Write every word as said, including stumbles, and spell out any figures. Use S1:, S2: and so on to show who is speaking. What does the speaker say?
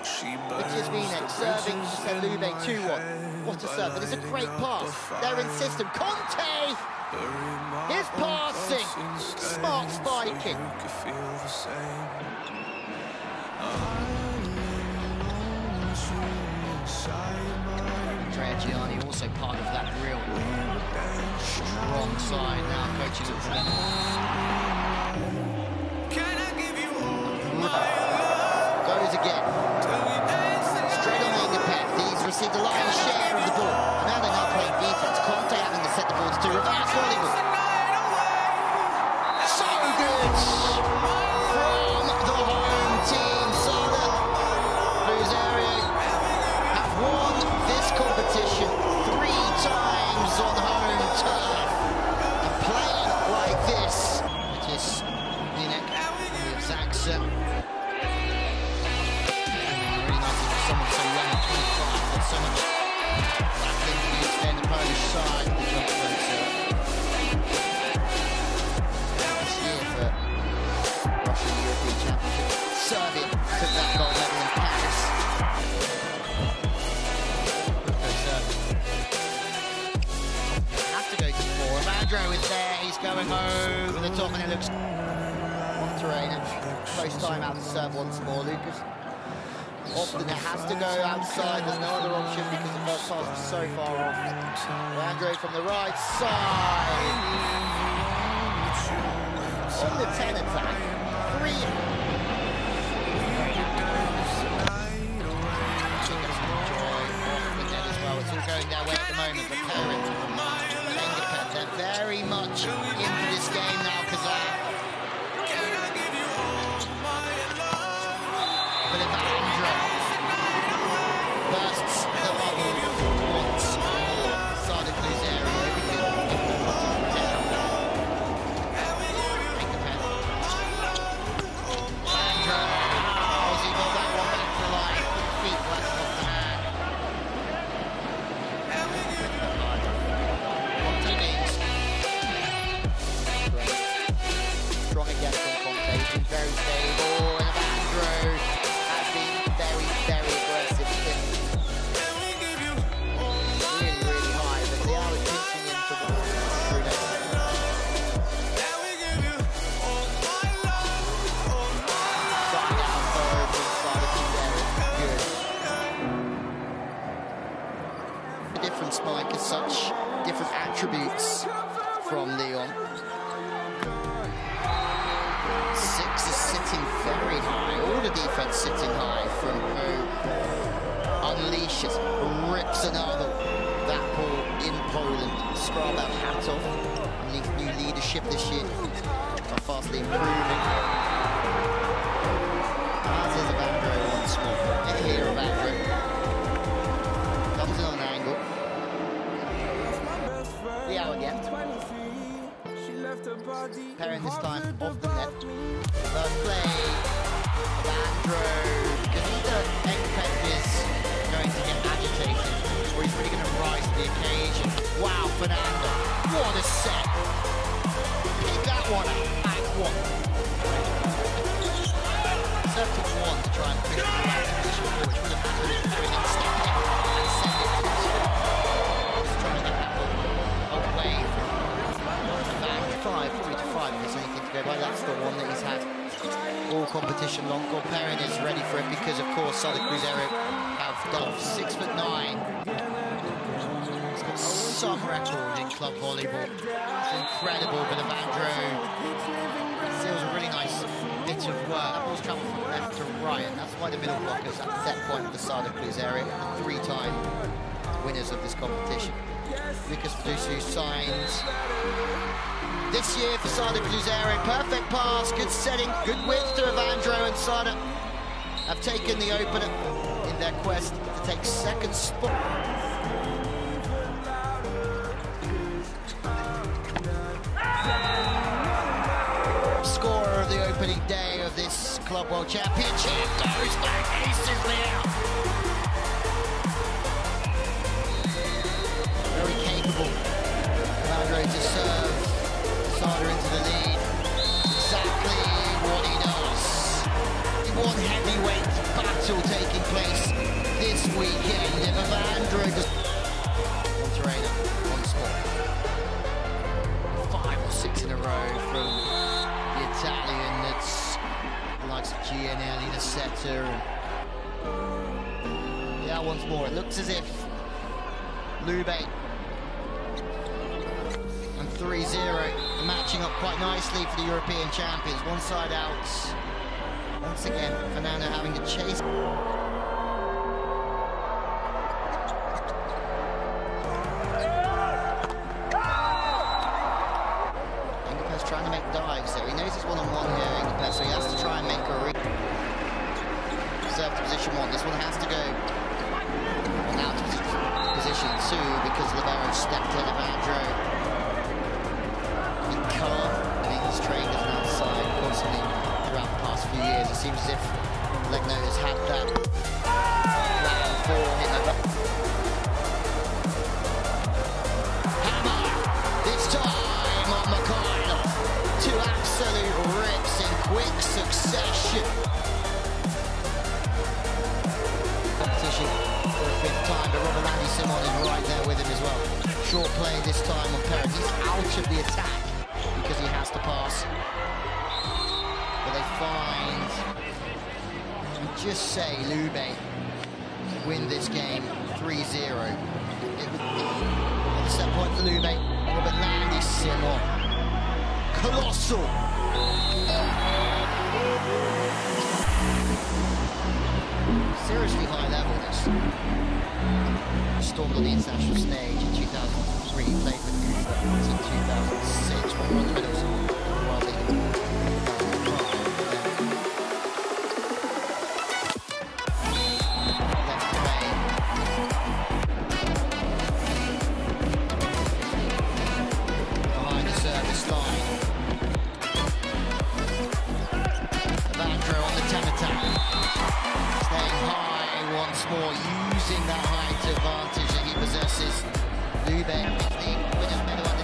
S1: Vitias serving Lube two one. What a serve, but it's a great pass. They're in system. Conte! His passing! Smart spiking. Andrea Gianni also part of that real strong side now, coaching at Goes again. Straight on the impact. He's received a lion's share of the ball. Now they're not playing defense. Conte having to set the balls to reverse volleyball. So good from the home team. Sada Cruzeiro have won this competition three times on home turf. And playing like this, it is Linek with Zaxa. Someone so young at twenty-five, got so much battling to be in the Polish side. The jump this year for Russian European Championship. Serbia took that gold medal in Paris. Has to go to four. Evandro is there. He's going over the top, and it looks Monterrey. Close time out to serve once more, Lucas. Often it has to go outside, there's no other option because the first pass was so far off. Andre from the right side. On the ten attack, three. Off the net as well. It's all going their way at the moment, but Parent, they're very much into this game now, Kazan. Bursts the bubble once more. Sada Cruzeiro because down. Take the pen. Sandra. Ozzy got that one back to line. Feet left off the hand. Conte gains. Strong again from Conte. He's been very stable. And Evandro has been very, very aggressive. Different spike as such, different attributes from Lyon. Six is sitting very high, all the defense sitting high from who unleashes, rips another. That ball in Poland. Skrabel hat off. Needs new leadership this year. Are fastly improving. As is Evandro once more. Here Evandro. Comes in on an angle. Liao again. Perrin this time off the net. First play. Evandro. Because either Engpep is going to get agitated, or he's really going to rise to the occasion. Wow, Fernando. What a set. Pick that one up. Back one. Serve to one to try and push the back position forward, which would have had to do an instep in and send it to the score. Just trying to get that ball away from the back. Five, three to five, if there's anything to go by. That's the one that he's had all competition long. Well, Perrin is ready for it because, of course, Sada Cruzeiro have done six foot nine. He's got some record in club volleyball. It's incredible, but Evandro seals a really nice bit of work. That ball's traveled from left to right, and that's why the middle blockers at the set point of the Sada Cruzeiro, the three-time winners of this competition. Lucas Fiduciu signs this year for Sada Cruzeiro. Perfect pass, good setting, good width to Evandro, and Sada have taken the opener in their quest to take second spot. Scorer of the opening day of this Club World Championship goes back instantly out. Very capable. Evandro to serve. Sada into the lead. Exactly what he does. One heavyweight battle taking place. weekend if Evandro just... Monterrey on score. Five or six in a row from the Italian that's the likes of Gianelli, the setter. Yeah, once more. It looks as if Lube and three zero matching up quite nicely for the European champions. One side out. Once again, Fernando having to chase. Ingepes trying to make dives there. He knows he's one-on-one here, Ingepes, so he has to try and make a re serve to position one. This one has to go on out to position two because Libero stepped in Evandro. And Carr, I think he's trained as an outside constantly throughout the past few years. It seems as if Legno has had that plan for him. Hammer, this time on Mikhail. Two absolute rips in quick succession. Competition for the fifth time, but Robert Landy Simon is right there with him as well. Short play this time on Perez. He's out of the attack because he has to pass. But they find, and just say Lube win this game three zero. It would be a set point for Lube. Robert Landy Simon. Colossal. Seriously high level this. Stormed on the international stage in two thousand three, played with Uber in two thousand six, when we were in the middle of the World League. Left away. Behind the service line. Evandro on the ten attack. Staying high once more, using that height advantage that he possesses. Lube, the winner's medal